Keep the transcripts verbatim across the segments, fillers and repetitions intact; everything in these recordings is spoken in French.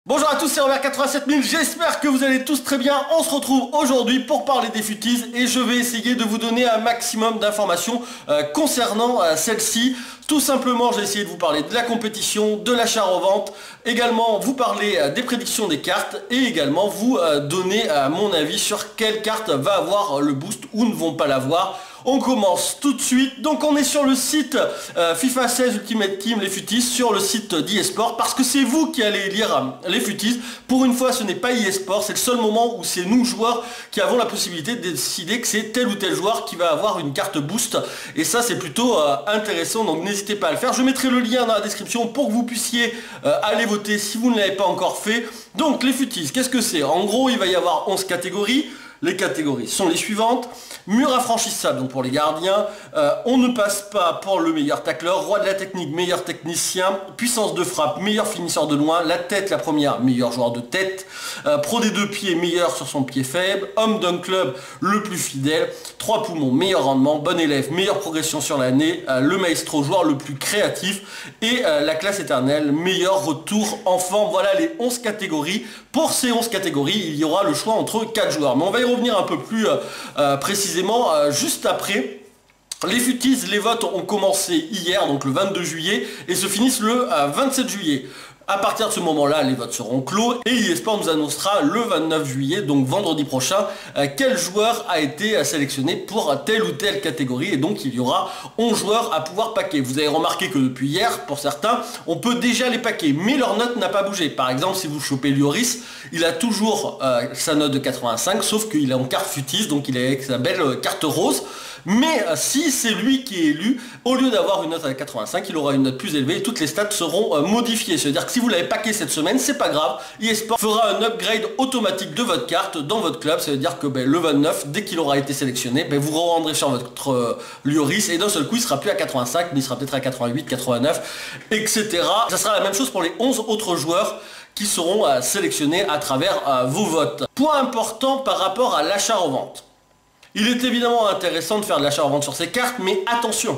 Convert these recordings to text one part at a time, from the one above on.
Bonjour à tous, c'est Robert quatre-vingt-sept mille, j'espère que vous allez tous très bien. On se retrouve aujourd'hui pour parler des futties et je vais essayer de vous donner un maximum d'informations euh, concernant euh, celle-ci. Tout simplement, j'ai essayé de vous parler de la compétition, de l'achat-revente, également vous parler euh, des prédictions des cartes et également vous euh, donner euh, mon avis sur quelle carte va avoir euh, le boost ou ne vont pas l'avoir. On commence tout de suite. Donc on est sur le site euh, FIFA seize Ultimate Team, les futties, sur le site d'eSport, parce que c'est vous qui allez lire euh, les futties. Pour une fois, ce n'est pas eSport, c'est le seul moment où c'est nous joueurs qui avons la possibilité de décider que c'est tel ou tel joueur qui va avoir une carte boost. Et ça, c'est plutôt euh, intéressant, donc n'hésitez pas à le faire. Je mettrai le lien dans la description pour que vous puissiez euh, aller voter si vous ne l'avez pas encore fait. Donc les futties, qu'est-ce que c'est? En gros, il va y avoir onze catégories. Les catégories sont les suivantes. Mur infranchissable, donc pour les gardiens. Euh, on ne passe pas pour le meilleur tacleur. Roi de la technique, meilleur technicien. Puissance de frappe, meilleur finisseur de loin. La tête, la première, meilleur joueur de tête. Euh, pro des deux pieds, meilleur sur son pied faible. Homme d'un club, le plus fidèle. Trois poumons, meilleur rendement. Bon élève, meilleure progression sur l'année. Euh, le maestro, joueur le plus créatif. Et euh, la classe éternelle, meilleur retour enfant. Voilà les onze catégories. Pour ces onze catégories, il y aura le choix entre quatre joueurs. Mais on va y revenir un peu plus euh, euh, précisément euh, juste après. Les futties, les votes ont commencé hier, donc le vingt-deux juillet, et se finissent le euh, vingt-sept juillet. À partir de ce moment-là, les votes seront clos et eSport nous annoncera le vingt-neuf juillet, donc vendredi prochain, euh, quel joueur a été euh, sélectionné pour telle ou telle catégorie. Et donc il y aura onze joueurs à pouvoir paquer. Vous avez remarqué que depuis hier, pour certains, on peut déjà les paquer, mais leur note n'a pas bougé. Par exemple, si vous chopez Lloris, il a toujours euh, sa note de quatre-vingt-cinq, sauf qu'il est en carte futties, donc il est avec sa belle euh, carte rose. Mais euh, si c'est lui qui est élu, au lieu d'avoir une note à quatre-vingt-cinq, il aura une note plus élevée et toutes les stats seront euh, modifiées. C'est-à-dire que si vous l'avez paqué cette semaine, c'est pas grave, eSport fera un upgrade automatique de votre carte dans votre club. Ça veut dire que ben, le vingt-neuf, dès qu'il aura été sélectionné, ben, vous rendrez sur votre euh, Lloris et d'un seul coup il sera plus à quatre-vingt-cinq, mais il sera peut-être à quatre-vingt-huit, quatre-vingt-neuf, et cetera. Ça sera la même chose pour les onze autres joueurs qui seront euh, sélectionnés à travers euh, vos votes. Point important par rapport à l'achat-revente. Il est évidemment intéressant de faire de l'achat-revente sur ces cartes, mais attention,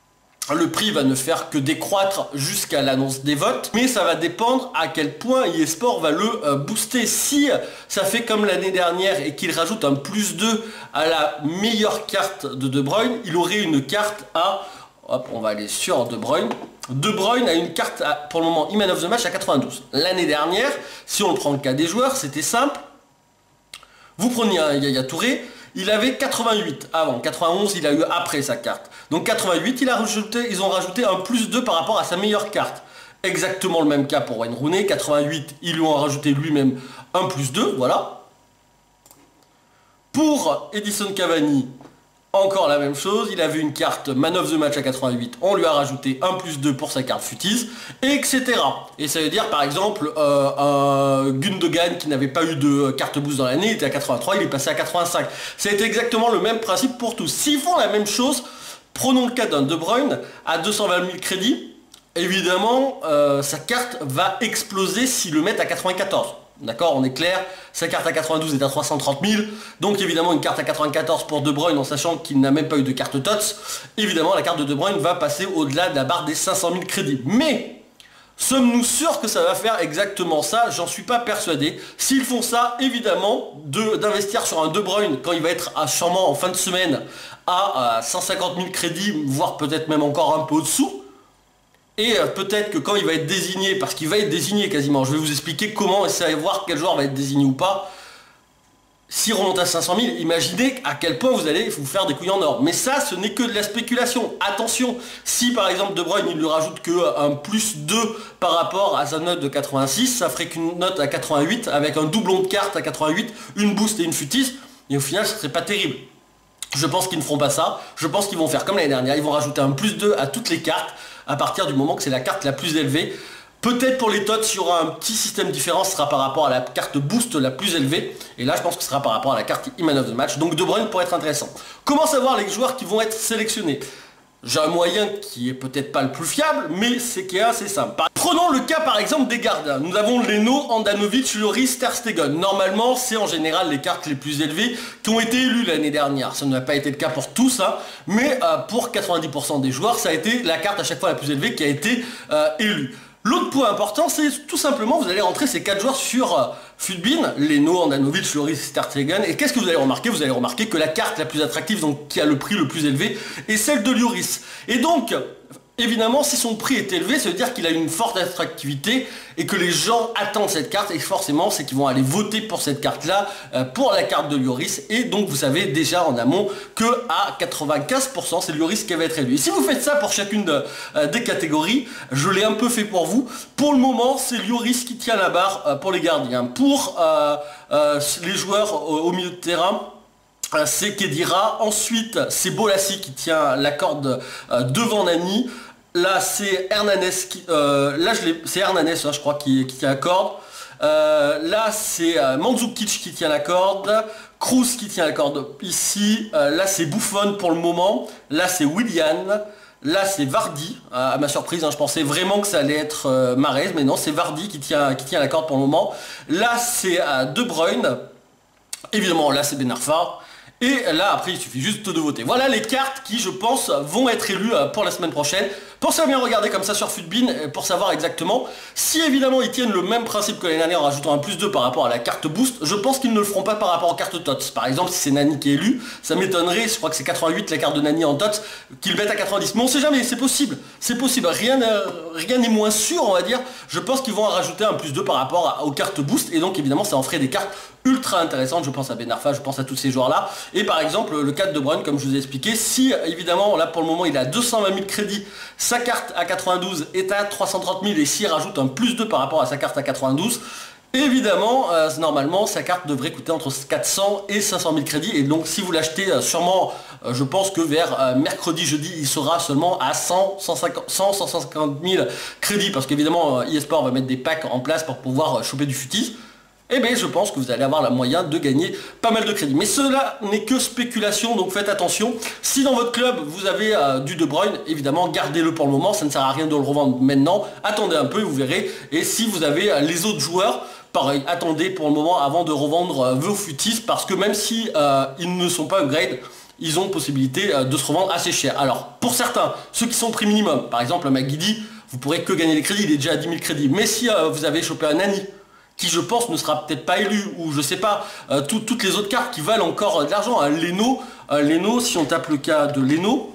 le prix va ne faire que décroître jusqu'à l'annonce des votes, mais ça va dépendre à quel point eSport va le euh, booster. Si ça fait comme l'année dernière et qu'il rajoute un plus deux à la meilleure carte de De Bruyne, il aurait une carte à... Hop, on va aller sur De Bruyne. De Bruyne a une carte, à, pour le moment, Man of the Match à quatre-vingt-douze. L'année dernière, si on prend le cas des joueurs, c'était simple. Vous preniez un Yaya Touré, il avait quatre-vingt-huit avant, quatre-vingt-onze il a eu après sa carte. Donc quatre-vingt-huit, il a rajouté, ils ont rajouté un plus deux par rapport à sa meilleure carte. Exactement le même cas pour Wayne Rooney, quatre-vingt-huit, ils lui ont rajouté lui-même un plus deux, voilà. Pour Edison Cavani, encore la même chose, il avait une carte Man of the Match à quatre-vingt-huit, on lui a rajouté un plus deux pour sa carte futties, et cetera. Et ça veut dire par exemple euh, un Gundogan qui n'avait pas eu de carte boost dans l'année, il était à quatre-vingt-trois, il est passé à quatre-vingt-cinq. C'est exactement le même principe pour tous. S'ils font la même chose, prenons le cas d'un De Bruyne à deux cent vingt mille crédits, évidemment euh, sa carte va exploser s'ils le mettent à quatre-vingt-quatorze. D'accord, on est clair, sa carte à quatre-vingt-douze est à trois cent trente mille, donc évidemment une carte à quatre-vingt-quatorze pour De Bruyne en sachant qu'il n'a même pas eu de carte T O T S, évidemment la carte de De Bruyne va passer au-delà de la barre des cinq cent mille crédits. Mais, sommes-nous sûrs que ça va faire exactement ça? J'en suis pas persuadé. S'ils font ça, évidemment, d'investir sur un De Bruyne quand il va être à, sûrement en fin de semaine à, à cent cinquante mille crédits, voire peut-être même encore un peu au-dessous, et peut-être que quand il va être désigné, parce qu'il va être désigné quasiment, je vais vous expliquer comment et savoir quel joueur va être désigné ou pas. S'il remonte à cinq cent mille, imaginez à quel point vous allez vous faire des couilles en or. Mais ça, ce n'est que de la spéculation. Attention, si par exemple De Bruyne, il ne lui rajoute qu'un plus deux par rapport à sa note de quatre-vingt-six, ça ferait qu'une note à quatre-vingt-huit, avec un doublon de cartes à quatre-vingt-huit, une boost et une futties, et au final, ce serait pas terrible. Je pense qu'ils ne feront pas ça. Je pense qu'ils vont faire comme l'année dernière, ils vont rajouter un plus deux à toutes les cartes, à partir du moment que c'est la carte la plus élevée. Peut-être pour les T O T S, il y aura un petit système différent, ce sera par rapport à la carte boost la plus élevée. Et là, je pense que ce sera par rapport à la carte Man of the Match. Donc De Bruyne pourrait être intéressant. Comment savoir les joueurs qui vont être sélectionnés? J'ai un moyen qui est peut-être pas le plus fiable, mais c'est qui est assez simple. Prenons le cas par exemple des gardiens. Nous avons Leno, Handanovic, Lloris, Ter Stegen. Normalement, c'est en général les cartes les plus élevées qui ont été élues l'année dernière. Ça n'a pas été le cas pour tous, hein, mais euh, pour quatre-vingt-dix pour cent des joueurs, ça a été la carte à chaque fois la plus élevée qui a été euh, élue. L'autre point important, c'est tout simplement, vous allez rentrer ces quatre joueurs sur euh, Futbin, Leno, Andanovic, Lloris, ter Stegen, et qu'est-ce que vous allez remarquer? Vous allez remarquer que la carte la plus attractive, donc qui a le prix le plus élevé, est celle de Lloris. Et donc, évidemment, si son prix est élevé, ça veut dire qu'il a une forte attractivité et que les gens attendent cette carte, et forcément, c'est qu'ils vont aller voter pour cette carte-là, euh, pour la carte de Lloris, et donc vous savez déjà en amont que à quatre-vingt-quinze pour cent, c'est Lloris qui va être élu. Et si vous faites ça pour chacune de, euh, des catégories, je l'ai un peu fait pour vous. Pour le moment, c'est Lloris qui tient la barre euh, pour les gardiens. Pour euh, euh, les joueurs au, au milieu de terrain, c'est Khedira. Ensuite, c'est Bolassi qui tient la corde euh, devant Nani. Là, c'est Hernanes qui... Euh, là, c'est Hernanes, hein, je crois, qui, qui tient la corde. Euh, là, c'est euh, Mandzukic qui tient la corde. Kroos qui tient la corde ici. Euh, là, c'est Buffon pour le moment. Là, c'est Willian. Là, c'est Vardy. À ma surprise, hein, je pensais vraiment que ça allait être euh, Mahrez, mais non, c'est Vardy qui tient, qui tient la corde pour le moment. Là, c'est euh, De Bruyne. Évidemment, là, c'est Ben Arfa. Et là, après, il suffit juste de voter. Voilà les cartes qui, je pense, vont être élues pour la semaine prochaine. Pensez à bien regarder comme ça sur Futbin pour savoir exactement. Si évidemment ils tiennent le même principe que l'année dernière en rajoutant un plus deux par rapport à la carte boost, je pense qu'ils ne le feront pas par rapport aux cartes T O T S. Par exemple, si c'est Nani qui est élu, ça m'étonnerait, je crois que c'est quatre-vingt-huit la carte de Nani en T O T S, qu'ils le mettent à quatre-vingt-dix. Mais on sait jamais, c'est possible. C'est possible. Rien n'est moins sûr, on va dire. Je pense qu'ils vont en rajouter un plus deux par rapport aux cartes boost. Et donc évidemment, ça en ferait des cartes ultra intéressantes. Je pense à Ben Arfa, je pense à tous ces joueurs-là. Et par exemple, le cas de De Bruyne, comme je vous ai expliqué, si évidemment, là pour le moment, il a deux cent vingt mille crédits, sa carte à quatre-vingt-douze est à trois cent trente mille, et s'il rajoute un plus deux par rapport à sa carte à quatre-vingt-douze, évidemment, euh, normalement, sa carte devrait coûter entre quatre cents et cinq cent mille crédits. Et donc, si vous l'achetez, euh, sûrement, euh, je pense que vers euh, mercredi, jeudi, il sera seulement à cent, cent cinquante, cent, cent cinquante mille crédits. Parce qu'évidemment, euh, eSport va mettre des packs en place pour pouvoir euh, choper du futis. Eh bien, je pense que vous allez avoir le moyen de gagner pas mal de crédits. Mais cela n'est que spéculation, donc faites attention. Si dans votre club, vous avez euh, du De Bruyne, évidemment, gardez-le pour le moment. Ça ne sert à rien de le revendre maintenant. Attendez un peu, vous verrez. Et si vous avez euh, les autres joueurs, pareil, attendez pour le moment avant de revendre euh, vos futis. Parce que même si euh, ils ne sont pas upgrade, ils ont possibilité euh, de se revendre assez cher. Alors, pour certains, ceux qui sont prix minimum, par exemple, McGeady, vous pourrez que gagner les crédits. Il est déjà à dix mille crédits. Mais si euh, vous avez chopé un Nani, qui je pense ne sera peut-être pas élu, ou je sais pas, euh, tout, toutes les autres cartes qui valent encore euh, de l'argent. Hein. Leno, euh, Leno, si on tape le cas de Leno,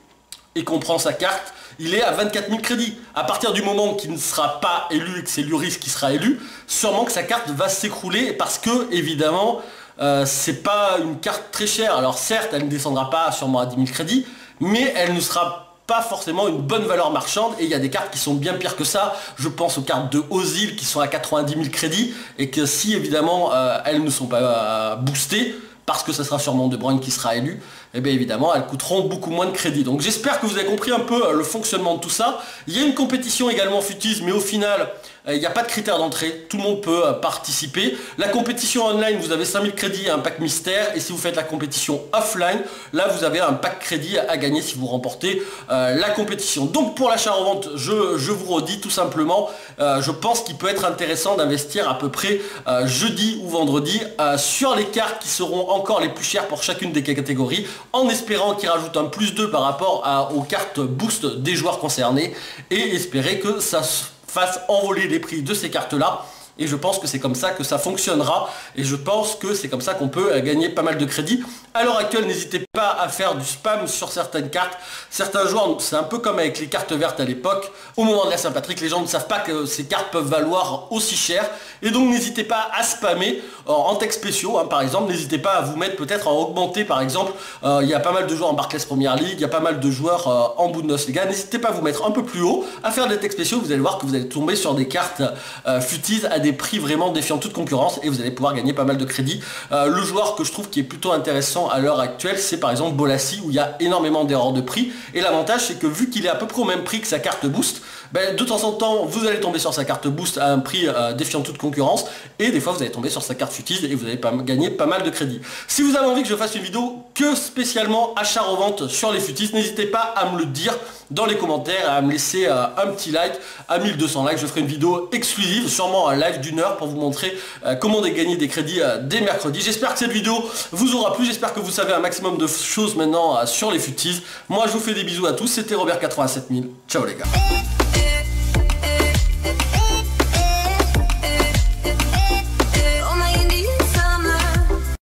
et qu'on prend sa carte, il est à vingt-quatre mille crédits. À partir du moment qu'il ne sera pas élu et que c'est Lloris qui sera élu, sûrement que sa carte va s'écrouler, parce que, évidemment, euh, c'est pas une carte très chère. Alors certes, elle ne descendra pas sûrement à dix mille crédits, mais elle ne sera pas forcément une bonne valeur marchande, et il y a des cartes qui sont bien pires que ça. Je pense aux cartes de Ozil qui sont à quatre-vingt-dix mille crédits, et que si évidemment euh, elles ne sont pas euh, boostées, parce que ça sera sûrement De Bruyne qui sera élu, et bien évidemment elles coûteront beaucoup moins de crédits. Donc j'espère que vous avez compris un peu le fonctionnement de tout ça. Il y a une compétition également futis, mais au final il n'y a pas de critères d'entrée, tout le monde peut participer. La compétition online, vous avez cinq mille crédits et un pack mystère, et si vous faites la compétition offline, là vous avez un pack crédit à gagner si vous remportez euh, la compétition. Donc pour l'achat-revente, je, je vous redis tout simplement, euh, je pense qu'il peut être intéressant d'investir à peu près euh, jeudi ou vendredi euh, sur les cartes qui seront encore les plus chères pour chacune des catégories, en espérant qu'ils rajoutent un plus deux par rapport à, aux cartes boost des joueurs concernés, et espérer que ça se fasse envoler les prix de ces cartes-là. Et je pense que c'est comme ça que ça fonctionnera, et je pense que c'est comme ça qu'on peut gagner pas mal de crédits. À l'heure actuelle, n'hésitez pas à faire du spam sur certaines cartes. Certains joueurs, c'est un peu comme avec les cartes vertes à l'époque, au moment de la Saint-Patrick, les gens ne savent pas que ces cartes peuvent valoir aussi cher, et donc n'hésitez pas à spammer en texte spéciaux, hein, par exemple. N'hésitez pas à vous mettre peut-être à augmenter, par exemple, euh, il y a pas mal de joueurs en Barclays Premier League, il y a pas mal de joueurs euh, en Bundesliga. N'hésitez pas à vous mettre un peu plus haut, à faire des textes spéciaux, vous allez voir que vous allez tomber sur des cartes euh, futis à des prix vraiment défiant toute concurrence, et vous allez pouvoir gagner pas mal de crédits. Euh, le joueur que je trouve qui est plutôt intéressant à l'heure actuelle, c'est par exemple Bolassi, où il y a énormément d'erreurs de prix, et l'avantage c'est que vu qu'il est à peu près au même prix que sa carte boost, ben, de temps en temps vous allez tomber sur sa carte boost à un prix euh, défiant toute concurrence, et des fois vous allez tomber sur sa carte futis et vous allez pas gagner pas mal de crédits. Si vous avez envie que je fasse une vidéo que spécialement achat-revente sur les futis, n'hésitez pas à me le dire dans les commentaires, à me laisser euh, un petit like. À mille deux cents likes, je ferai une vidéo exclusive, sûrement un live d'une heure, pour vous montrer euh, comment gagner des crédits euh, dès mercredi. J'espère que cette vidéo vous aura plu, j'espère que vous savez un maximum de choses maintenant euh, sur les futis. Moi je vous fais des bisous à tous, c'était Robert quatre-vingt-sept mille, ciao les gars.